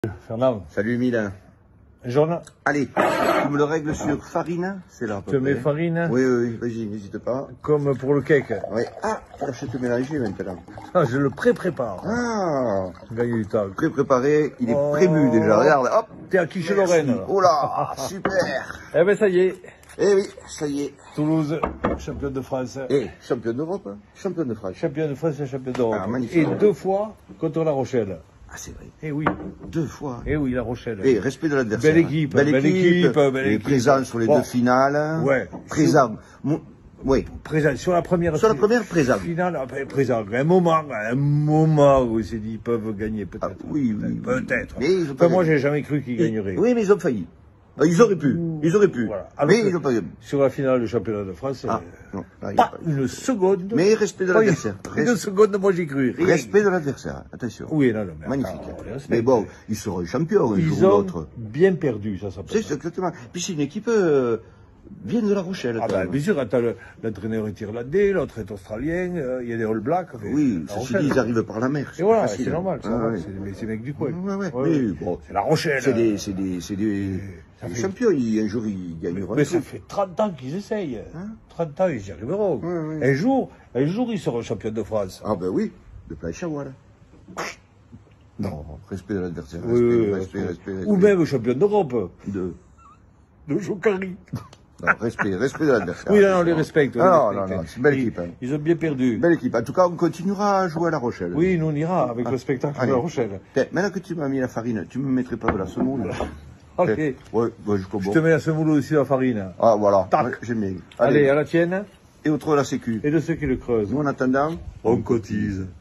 Fernand. Salut Milan. Jaune. Allez, tu me le règles sur farine, c'est là. Tu mets farine. Oui, oui, vas-y, n'hésite pas. Comme pour le cake. Oui. Ah, tu vas te mélanger maintenant. Ah, je le pré-prépare. Ah, Gagne du temps. préparé, il est prévu déjà, regarde, hop. T'es à Quiche-Lorraine. Oh là, super. Eh ben ça y est. Eh oui, ça y est. Toulouse, champion de France. Eh, champion d'Europe, hein, champion de France. Champion de France et champion d'Europe. Ah, magnifique. Et 2 fois contre La Rochelle. Ah, c'est vrai. Eh oui. 2 fois. Eh oui, La Rochelle. Eh, respect de l'adversaire. Belle équipe, belle équipe. Et présent sur les deux finales. Ouais. Présent. Oui. Présent sur la première. Sur la première, présent. Finale, après, présent. Un moment où il s'est dit ils peuvent gagner peut-être. Ah, oui, oui. Peut-être. Mais ils ont pas Moi, gagné. j'ai jamais cru qu'ils gagneraient. Oui, mais ils ont failli. Ils auraient pu. Ils auraient pu. Voilà. Mais ils n'ont pas gagné. Sur la finale du championnat de France, Ah, non, là, il y a pas une seconde. Mais respect de l'adversaire. Une seconde, moi j'y cru. Rien. Respect de l'adversaire, attention. Oui, non, mais Magnifique. attends, on les respecte. Mais bon, ils seront champions un Ils jour ou ont l'autre. bien perdu, ça s'appelle. C'est exactement. Puis c'est une équipe bien de La Rochelle. Ah quand ben, même. bien sûr, attends, l'entraîneur est irlandais, l'autre est australien, il y a des All Blacks. Oui, La ceci Rochelle. dit, ils arrivent par la mer. Et voilà, facile. c'est normal, ça Ah, va, ouais. c'est les mecs du coin. Ouais. Ouais, Mais bon, c'est La Rochelle. c'est des champions. Un jour, ils gagneront. Mais ça fait 30 ans qu'ils essayent. Hein 30 ans, ils y arriveront. Ouais. Un jour, ils seront champions de France. Ah ben oui, le planche à voile. Non, respect de l'adversaire. Oui, Respect. Ou même champion d'Europe. De... De Jokari. Non, respect de l'adversaire. Oui, non, on les respecte. Non, c'est une belle équipe. Hein. Ils ont bien perdu. Belle équipe. En tout cas, on continuera à jouer à La Rochelle. Oui, nous on ira avec le spectacle de allez. La Rochelle. Tiens, maintenant que tu m'as mis la farine, tu me mettrais pas de la semoule? Ok. Ouais, jusqu'au Je bout. te mets la semoule aussi la farine. Ah, voilà. Tac. Ouais, j'aime bien. Allez, à la tienne. Et autre la sécu. Et de ceux qui le creusent. Nous, en attendant, On cotise.